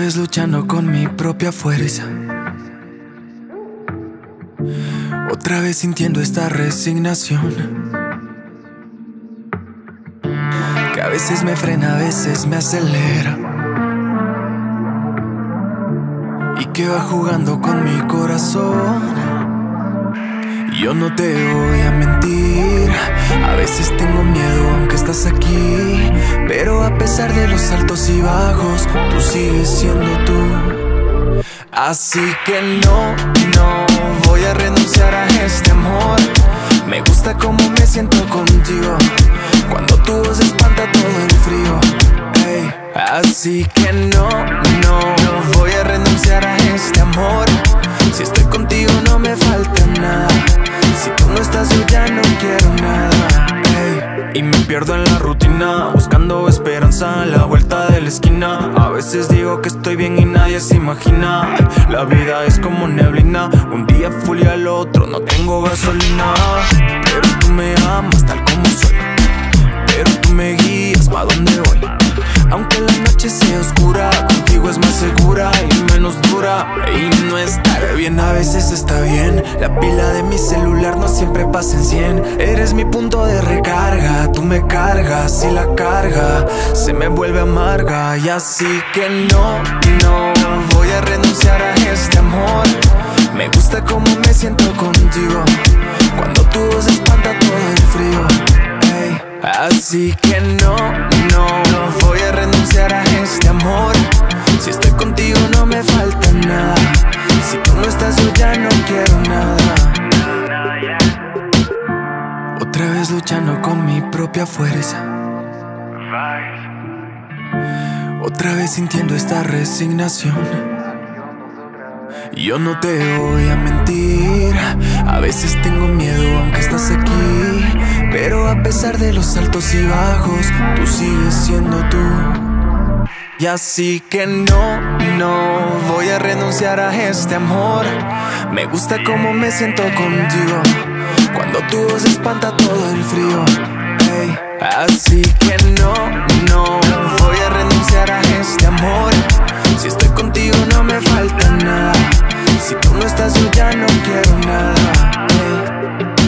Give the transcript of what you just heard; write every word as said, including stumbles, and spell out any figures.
vez luchando con mi propia fuerza, otra vez sintiendo esta resignación que a veces me frena, a veces me acelera, y que va jugando con mi corazón. Yo no te voy a mentir, a veces tengo miedo aunque estás aquí, pero a pesar de los altos y bajos, tú sigues siendo tú. Así que no, no voy a renunciar a este amor. Me gusta cómo me siento contigo, cuando tu voz espanta todo el frío. Hey. Así que no, no voy a renunciar a este amor. Si estoy contigo no me falta nada, si tú no estás yo ya no quiero nada. Hey. Y me pierdo en la rutina, buscando esperanza a la vuelta de la esquina. A veces digo que estoy bien y nadie se imagina. La vida es como neblina, un día full y al otro no tengo gasolina. Pero tú me amas tal como soy, pero tú me guías pa' donde voy. Aunque la noche sea oscura, contigo es más segura y menos dura. Y no estar bien a veces está bien, la pila de mi celular no siempre pasa en cien. Eres mi punto de recarga, tú me cargas y la carga se me vuelve amarga. Y así que no, no voy a renunciar a este amor. Me gusta cómo me siento contigo, cuando tu voz espanta todo el frío. Hey. Así que no, no voy a renunciar a este amor. Si estoy contigo no me falta nada, si tú no estás yo ya no quiero nada. Otra vez luchando con mi propia fuerza, otra vez sintiendo esta resignación. Yo no te voy a mentir, a veces tengo miedo aunque estás aquí, pero a pesar de los altos y bajos, tú sigues siendo tú. Y así que no, no voy a renunciar a este amor. Me gusta cómo me siento contigo, cuando tu voz espanta todo el frío. Hey. Así que no, no voy a renunciar a este amor. Si estoy contigo no me falta nada, si tú no estás yo ya no quiero nada. Hey.